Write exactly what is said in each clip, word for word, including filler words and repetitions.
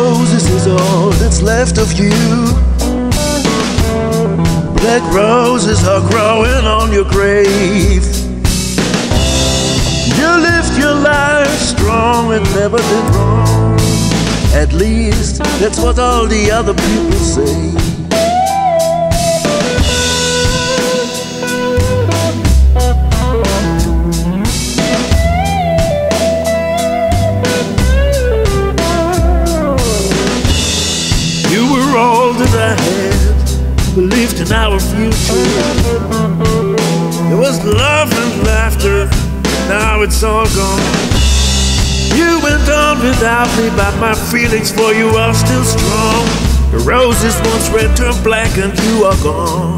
roses is all that's left of you. Black roses are growing on your grave. You lived your life strong and never did wrong. At least that's what all the other people say. You were all that I had, believed in our future. There was love and laughter, now it's all gone. You went on without me, but my feelings for you are still strong. The roses once red turned black and you are gone.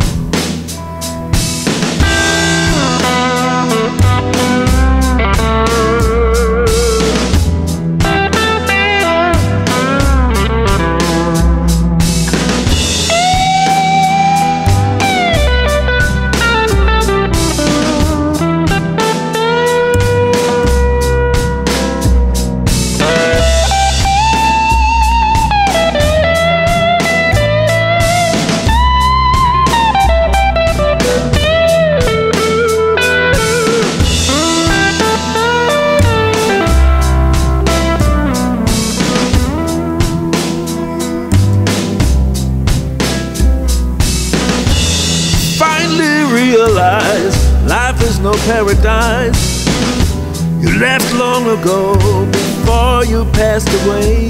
Realize life is no paradise. You left long ago before you passed away.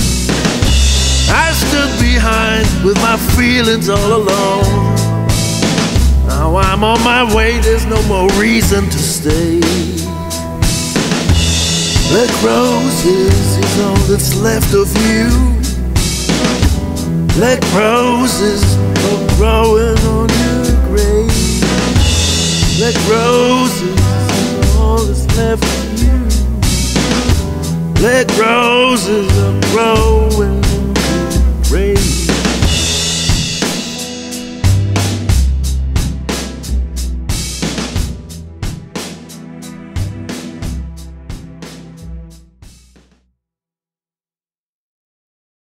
I stood behind with my feelings all alone. Now I'm on my way, there's no more reason to stay. Black roses is all that's left of you. Black roses are growing on your grave. Black roses is all that's left of you. Black roses are growing